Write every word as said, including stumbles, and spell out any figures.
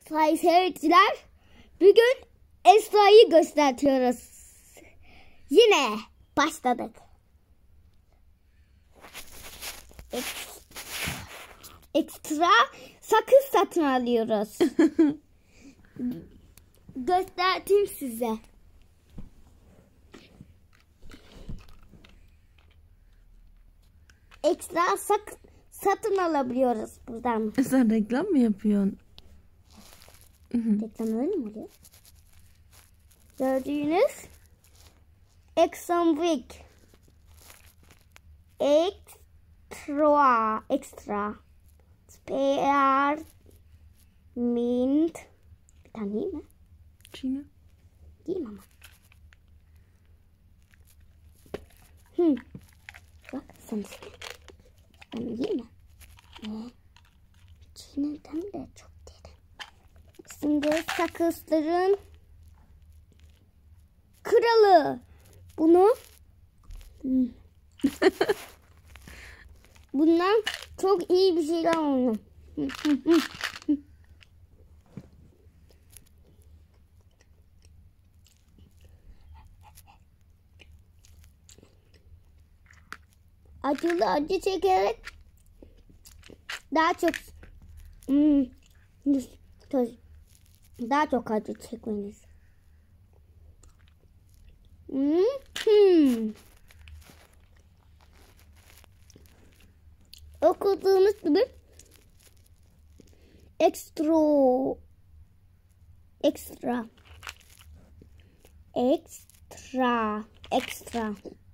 sayın seyirciler, bugün Esra'yı gösteriyoruz. Yine başladık. Ekstra sakız satın alıyoruz. Göstereyim size. Ekstra sak satın alabiliyoruz buradan. Sen reklam mı yapıyorsun? Reklam öyle mi oluyor? Gördüğünüz Exxon Extra Extra Spare Mint. Bir tane değil mi? Çiğne. Değil mi ama? Hmm. Bak sen de. Ben değil mi? Ee, Çiğneden de çok derin. Şimdi sakızların kralı. Bunu hmm. bundan çok iyi bir şeyler oluyor. Acılı acı çekerek daha çok hmm, daha çok acı çekmeniz. Hmm. Hmm. Okuduğunuz gibi ekstra ekstra ekstra ekstra